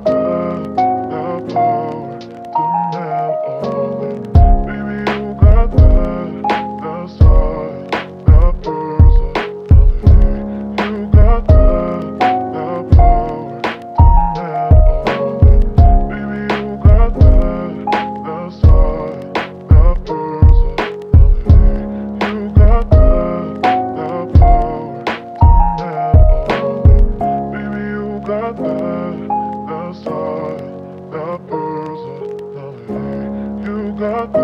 that power to melt all in. Baby, you got that style, that personality. You got that power to melt all in. Baby, you got that style, that personality. You got that power to melt all in. Baby, you got that style, that personality. You got that.